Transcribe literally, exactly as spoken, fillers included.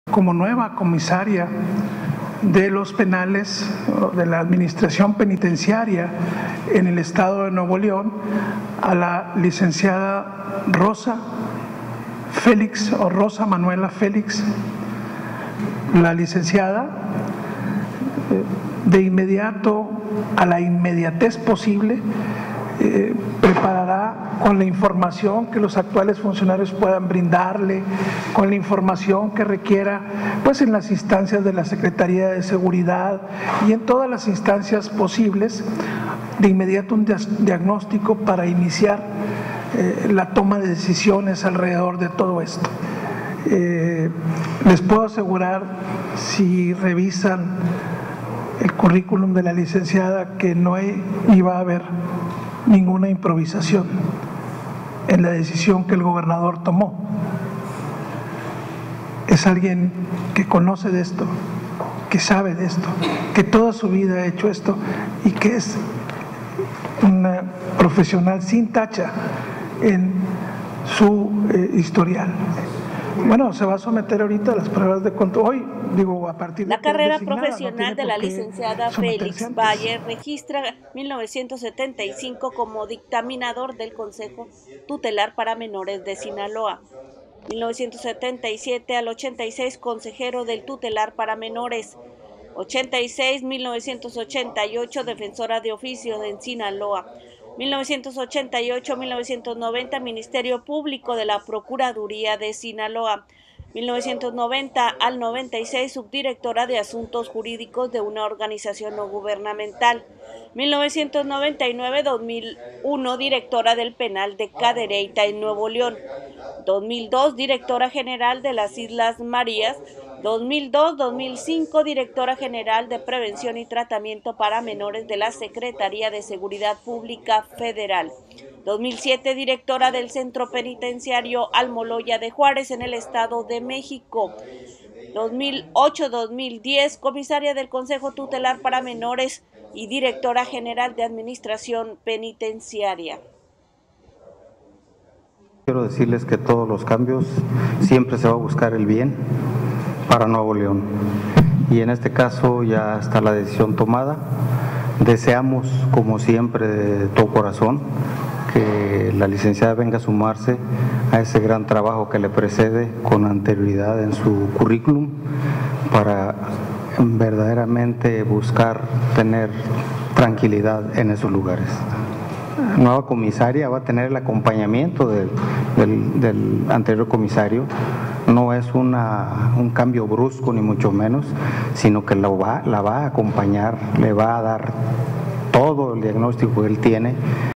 como nueva comisaria de los penales de la Administración Penitenciaria en el estado de Nuevo León a la licenciada Rosa Félix o Rosa Manuela Félix. La licenciada de inmediato, a la inmediatez posible, eh, preparará con la información que los actuales funcionarios puedan brindarle, con la información que requiera, pues en las instancias de la Secretaría de Seguridad y en todas las instancias posibles, de inmediato un diagnóstico para iniciar eh, la toma de decisiones alrededor de todo esto. Eh, les puedo asegurar, si revisan el currículum de la licenciada, que no iba a haber ninguna improvisación en la decisión que el gobernador tomó. Es alguien que conoce de esto, que sabe de esto, que toda su vida ha hecho esto y que es una profesional sin tacha en su eh, historial. Bueno, se va a someter ahorita a las pruebas de control. Hoy, digo, a partir de la carrera profesional no de la licenciada Félix Bayer registra mil novecientos setenta y cinco como dictaminador del Consejo Tutelar para Menores de Sinaloa, mil novecientos setenta y siete al ochenta y seis consejero del Tutelar para Menores, ochenta y seis a mil novecientos ochenta y ocho defensora de oficio en Sinaloa, mil novecientos ochenta y ocho a mil novecientos noventa Ministerio Público de la Procuraduría de Sinaloa, mil novecientos noventa al noventa y seis subdirectora de Asuntos Jurídicos de una organización no gubernamental, mil novecientos noventa y nueve a dos mil uno directora del Penal de Cadereyta en Nuevo León, dos mil dos directora general de las Islas Marías, dos mil dos a dos mil cinco directora general de Prevención y Tratamiento para Menores de la Secretaría de Seguridad Pública Federal, dos mil siete directora del Centro Penitenciario Almoloya de Juárez en el Estado de México, dos mil ocho a dos mil diez comisaria del Consejo Tutelar para Menores y directora general de Administración Penitenciaria. Quiero decirles que todos los cambios siempre se va a buscar el bien para Nuevo León, y en este caso ya está la decisión tomada. Deseamos, como siempre, de todo corazón, que la licenciada venga a sumarse a ese gran trabajo que le precede con anterioridad en su currículum para verdaderamente buscar tener tranquilidad en esos lugares. La nueva comisaria va a tener el acompañamiento del, del, del anterior comisario. No es una, un cambio brusco ni mucho menos, sino que lo va, la va a acompañar, le va a dar todo el diagnóstico que él tiene.